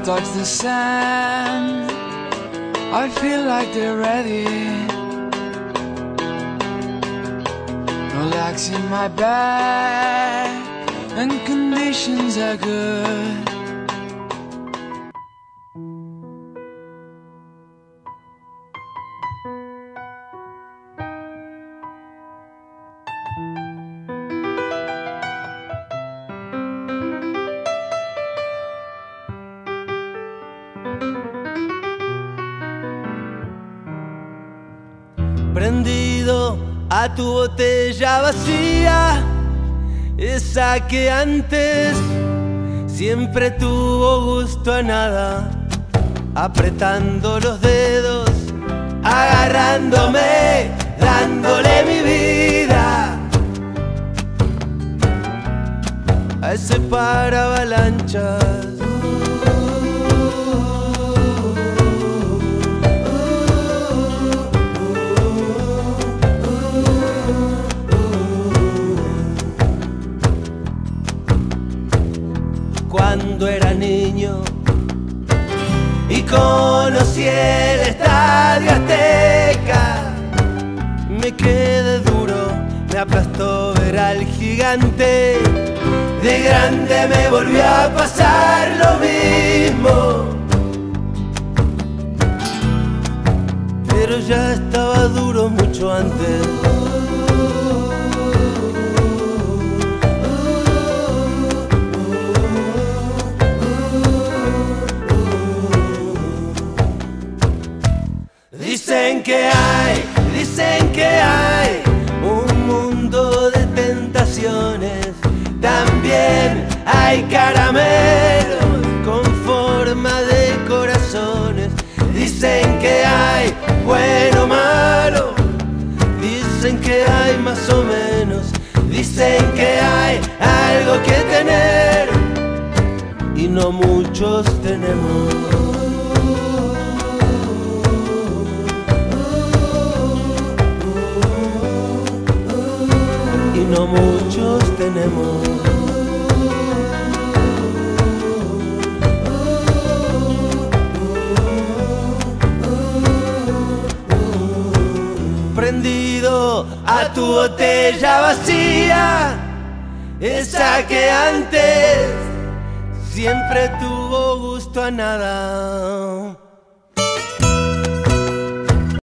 touch the sand, I feel like they're ready. Relaxing my back and conditions are good. Prendido a tu botella vacía, esa que antes siempre tuvo gusto a nada, apretando los dedos, agarrándome, dándole mi vida a ese paravalanchas. Cuando era niño y conocí el Estadio Azteca, me quedé duro, me aplastó ver al gigante. De grande me volvió a pasar lo mismo, pero ya estaba duro mucho antes. Dicen que hay un mundo de tentaciones. También hay caramelos con forma de corazones. Dicen que hay bueno o malo. Dicen que hay más o menos. Dicen que hay algo que tener y no muchos tenemos. No muchos tenemos. Prendido a tu botella vacía, esa que antes siempre tuvo gusto a nada.